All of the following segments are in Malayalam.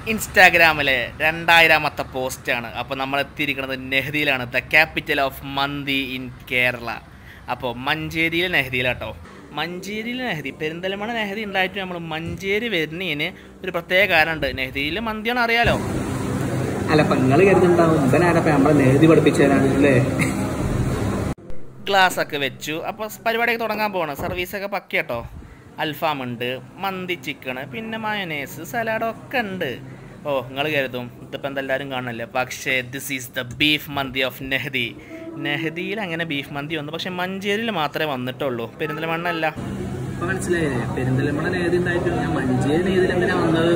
ഇൻസ്റ്റാഗ്രാമിലെ 2000-ാമത്തെ പോസ്റ്റാണ്. അപ്പോൾ നമ്മൾ എത്തിയിരിക്കുന്നത് നെഹ്ദിയിലാണ്, the capital of mandi in Kerala. അപ്പോൾ മഞ്ചേരിയിലെ നെഹ്ദിയിലാട്ടോ. മഞ്ചേരിയിലെ നെഹ്ദി, പെരിന്തൽമണ്ണ നെഹ്ദി ഉണ്ടായിട്ട് നമ്മൾ മഞ്ചേരി വരുന്നതിന് ഒരു പ്രത്യേക കാരണമുണ്ട്. നെഹ്ദിയിൽ മന്തിയാണ് അറിയാലോ. അല്ല, അപ്പം നിങ്ങൾ കരുതുണ്ടാവും ഇവനാരപ്പം നമ്മളെ നെഹ്ദി പഠിപ്പിച്ചതാണ് അല്ലേ? ഗ്ലാസ്സൊക്കെ വെച്ചു. അപ്പോൾ പരിപാടിയൊക്കെ തുടങ്ങാൻ പോകണം. സർവീസൊക്കെ പക്കിയാട്ടോ. അൽഫാം ഉണ്ട്, മന്തി ചിക്കണ്, പിന്നെ മയോനൈസ്, സലാഡൊക്കെ ഉണ്ട്. ഓ, നിങ്ങൾ കരുതും ഇതിപ്പോൾ എന്തെല്ലാവരും കാണണല്ലേ. പക്ഷേ this is the beef mandi of Nehdi. നെഹ്ദിയിൽ അങ്ങനെ ബീഫ് മന്തി വന്നു, പക്ഷെ മഞ്ചേരിയിൽ മാത്രമേ വന്നിട്ടുള്ളൂ, പെരിന്തൽമണ്ണ അല്ല. ഇപ്പം മനസ്സിലായില്ലേ? പെരിന്തൽമണ്ണ നെഹ്ദി ഉണ്ടായിട്ട് ഞാൻ മഞ്ചേരി നെഹ്ദിയിൽ എങ്ങനെയാണ് വന്നത്?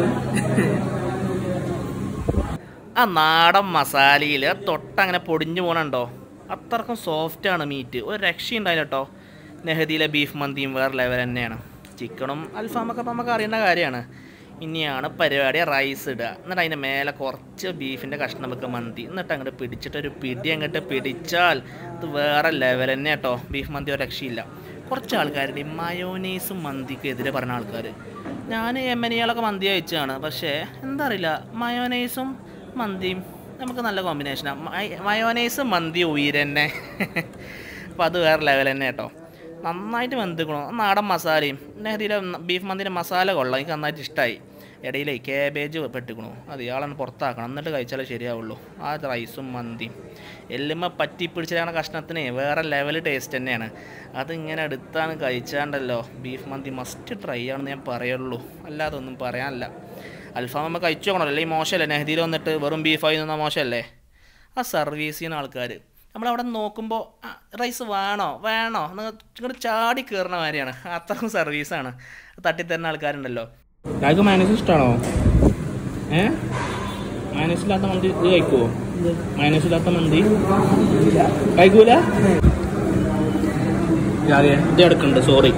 ആ നാടൻ മസാലയിൽ തൊട്ടങ്ങനെ പൊടിഞ്ഞു പോകണുണ്ടോ? അത്രക്കും സോഫ്റ്റാണ് മീറ്റ്, ഒരു രക്ഷയുണ്ടായില്ല കേട്ടോ. നെഹ്ദിയിലെ ബീഫ് മന്തിയും വേറെ ലെവൽ തന്നെയാണ്. ചിക്കനും അൽഫാമൊക്കെ ഇപ്പം നമുക്ക് അറിയുന്ന കാര്യമാണ്. ഇനിയാണ് പരിപാടി. റൈസ് ഇടുക, എന്നിട്ട് അതിൻ്റെ മേലെ കുറച്ച് ബീഫിൻ്റെ കഷ്ണം വെക്കുക, മന്തി, എന്നിട്ട് അങ്ങോട്ട് പിടിച്ചിട്ടൊരു പിടി അങ്ങോട്ട് പിടിച്ചാൽ ഇത് വേറെ ലെവൽ തന്നെ കേട്ടോ. ബീഫ് മന്തി ഒരു രക്ഷയില്ല. കുറച്ച് ആൾക്കാരുടെ ഈ മയോനൈസും മന്തിക്ക് എതിരെ പറഞ്ഞ ആൾക്കാർ, ഞാൻ എമ്മനിയാളൊക്കെ മന്തി കഴിച്ചതാണ്, പക്ഷേ എന്താ അറിയില്ല, മയോനൈസും മന്തിയും നമുക്ക് നല്ല കോമ്പിനേഷനാണ്. മയോനൈസ് മന്തി ഉയരന്നെ. അപ്പോൾ അത് വേറെ ലെവൽ തന്നെ കേട്ടോ. നന്നായിട്ട് വെന്തിക്കണു. നാടൻ മസാലയും നെഹ്ദിയിലെ ബീഫ് മന്തിൻ്റെ മസാല കൊള്ളാം, എനിക്ക് നന്നായിട്ട് ഇഷ്ടമായി. ഇടയിലേ കാബേജ് പെട്ടിക്കണു, അത് ഇയാളാണ് പുറത്താക്കണം, എന്നിട്ട് കഴിച്ചാലേ ശരിയാവുള്ളൂ. ആ റൈസും മന്തിയും എല്ലുമ്മ പറ്റി പിടിച്ചിട്ടാണ് കഷ്ണത്തിന് വേറെ ലെവൽ ടേസ്റ്റ് തന്നെയാണ്. അതിങ്ങനെ എടുത്താണ് കഴിച്ചാണ്ടല്ലോ. ബീഫ് മന്തി മസ്റ്റ് ട്രൈ ആണെന്ന് ഞാൻ പറയുള്ളൂ, അല്ലാതെ ഒന്നും പറയാനില്ല. അൽഫാം നമ്മൾ കഴിച്ചു നോക്കണമല്ലോ, അല്ലെങ്കിൽ മോശമല്ലേ? നെഹ്ദിയിൽ വന്നിട്ട് വെറും ബീഫായി നിന്നാൽ മോശമല്ലേ? ആ സർവീസ് ചെയ്യുന്ന ആൾക്കാർ നമ്മളവിടെ നോക്കുമ്പോൾ റൈസ് വേണോ വേണോ നിങ്ങൾ ചാടി കയറുന്ന മാതിരിയാണ്. അത്രയും സർവീസാണ്. തട്ടിത്തരുന്ന ആൾക്കാരുണ്ടല്ലോ. രാജു മയോനൈസ് ഇഷ്ടമാണോ? മയോനൈസ് ഇല്ലാത്ത മന്തി ഇത് കഴിക്കുമോ? മയോനൈസ് ഇല്ലാത്ത മന്തി കഴിക്കൂല? ഇത് എടുക്കുന്നുണ്ട്, സോറി.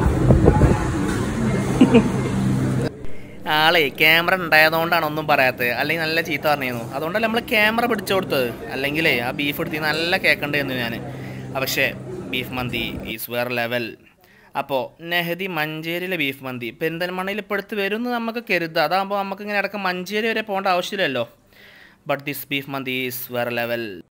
ആളെ ക്യാമറ ഉണ്ടായതുകൊണ്ടാണ് ഒന്നും പറയാത്തത്, അല്ലെങ്കിൽ നല്ല ചീത്ത പറഞ്ഞിരുന്നു. അതുകൊണ്ടല്ലേ നമ്മൾ ക്യാമറ പിടിച്ചു കൊടുത്തത്. അല്ലെങ്കിലേ ആ ബീഫ് എടുത്തി നല്ല കേൾക്കേണ്ടിയിരുന്നു ഞാൻ. പക്ഷേ ബീഫ് മന്തി ഈസ് വേറെ ലെവൽ. അപ്പോൾ നെഹ്ദി മഞ്ചേരിയിലെ ബീഫ് മന്തി പെരിന്തൽമണ്ണയിൽ ഇപ്പോൾ എടുത്ത് വരുമെന്ന് നമുക്ക് കരുതാം. അതാകുമ്പോൾ നമുക്ക് ഇങ്ങനെ ഇടയ്ക്ക് മഞ്ചേരി വരെ പോകേണ്ട ആവശ്യമില്ലല്ലോ. But this beef mandi is വേറെ ലെവൽ.